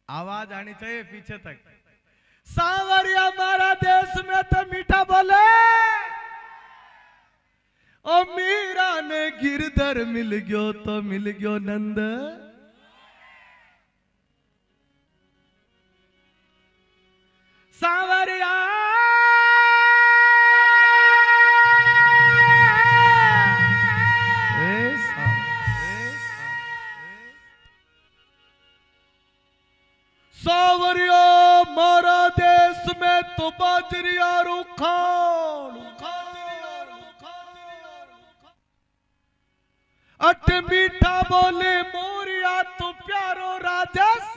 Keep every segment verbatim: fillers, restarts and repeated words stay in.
आवाज आनी चाहिए पीछे तक। सांवरिया हमारा देश में तो मीठा बोले, ओ मीरा ने गिरधर मिल गयो तो मिल गयो नंद। सांवरिया सांवरिया मारा देश में तो बाजरिया रुखाल अट मीठा बोले मोरिया तो प्यारो राजेश।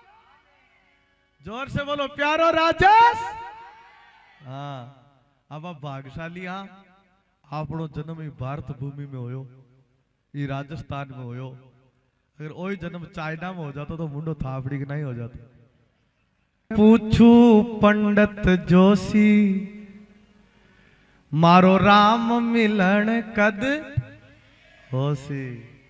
जोर से बोलो प्यारो राजेश। हाँ अब आप भाग्यशाली हाँ आपनो जन्म ही भारत भूमि में होयो, ये राजस्थान में होयो। अगर वही जन्म चाइना में हो जाता तो मुंडो थापड़ी के नहीं हो जाता। पूछू पंडित जोशी मारो राम मिलन कद होसी।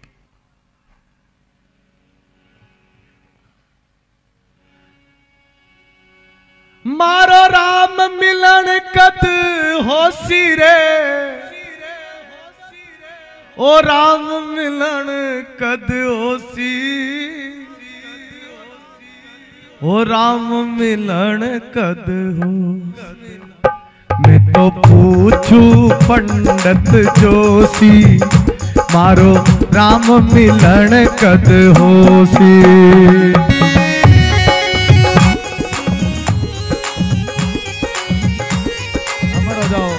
मारो राम मिलन कद होसी रे, ओ राम मिलन कद होसी, ओ राम मिलन कद हो। मैं तो पूछू पंडित जोशी मारो राम मिलन कद होसी। अमर हो जाओ।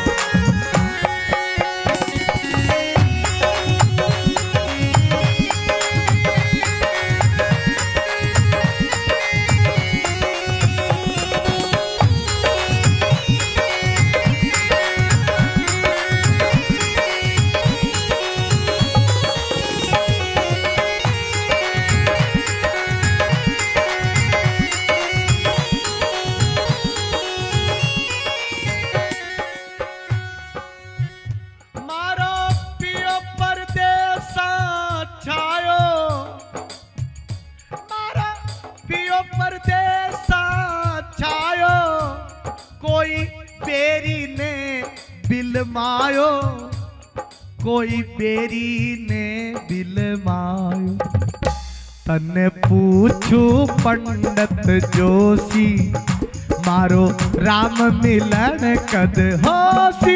बिलमायो कोई बेरी ने बिलमायो, तन्ने पूछू पंडित जोशी मारो राम मिलन कद होसी।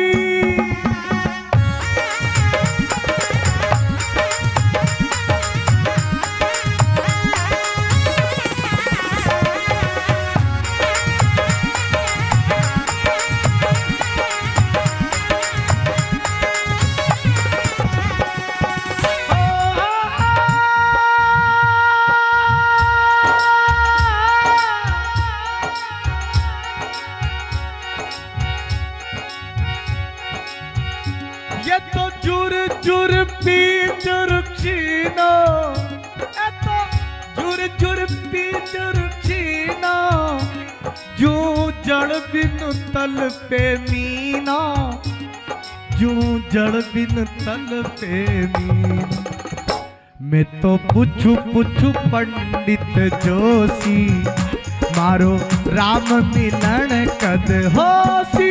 ये तो जुर जुर पी जुर्खीनो, ये तो जुर जुर पी जुर्खीनो, जू जड़ बिन तल पे मीना, जू जड़ बिन तल पे मीना। मैं तो पूछू पूछू पंडित जोशी मारो राम मिलन कद होसी।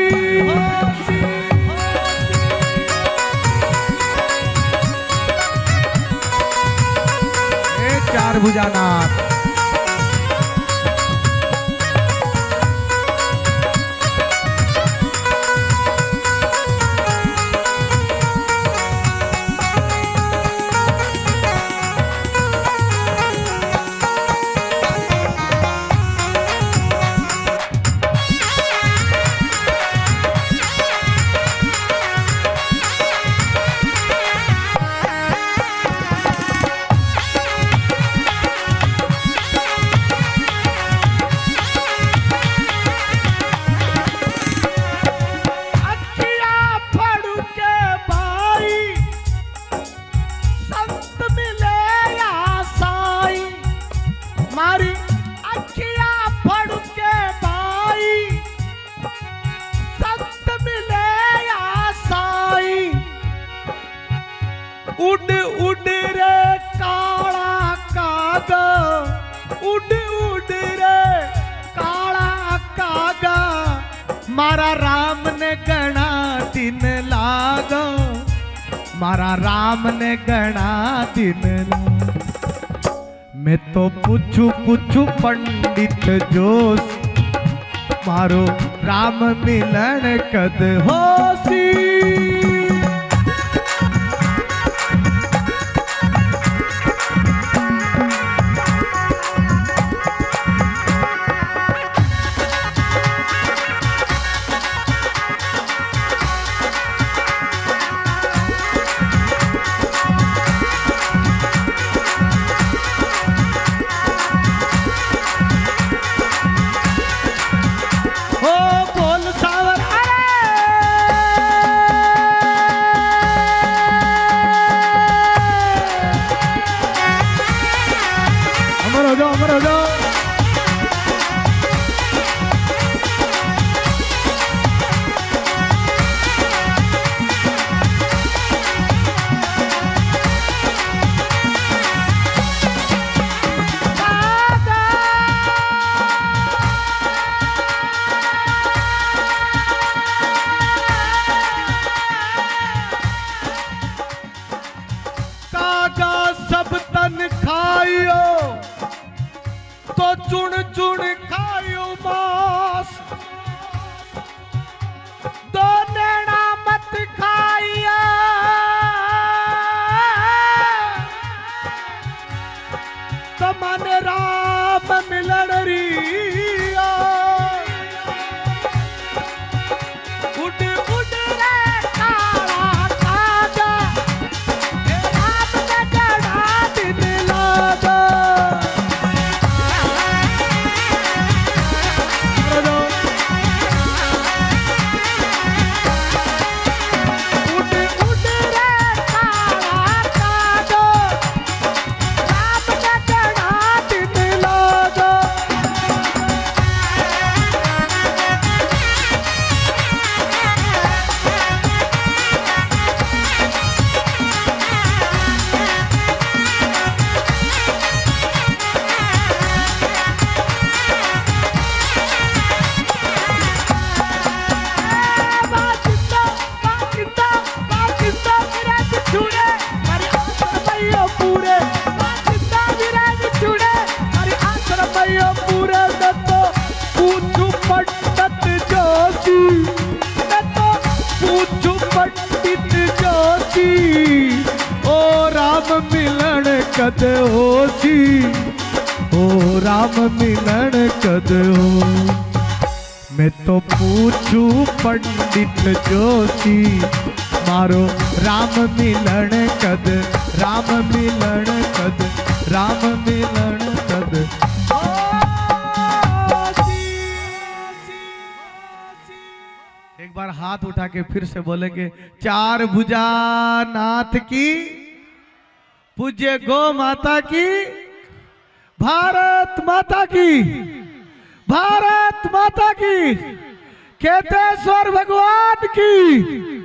चार भुजानाथ उड़ उड़ रे काला काग उड़ उड़ उड़ रे काला कागा मारा राम ने गणा दिन लागो मारा राम ने गणा दिन लागो। मैं तो पूछू पूछू पंडित जोश मारो राम मिलन कद होसी। तो चुन चुन खायो मांस दो नेड़ा मत खाइया तो मन राम मिलन रिया उड़ उड़ रे काला कागा राम ने गणा दिन लागो। कद होसी ओ राम मिलन कद हो। मैं तो पूछू पंडित जोशी मारो राम मिलन कद राम मिलन कद राम मिलन कद होसी। एक बार हाथ उठा के फिर से बोलेंगे चार भुजा नाथ की पूज्य गौ माता की भारत माता की भारत माता की केतेश्वर भगवान की।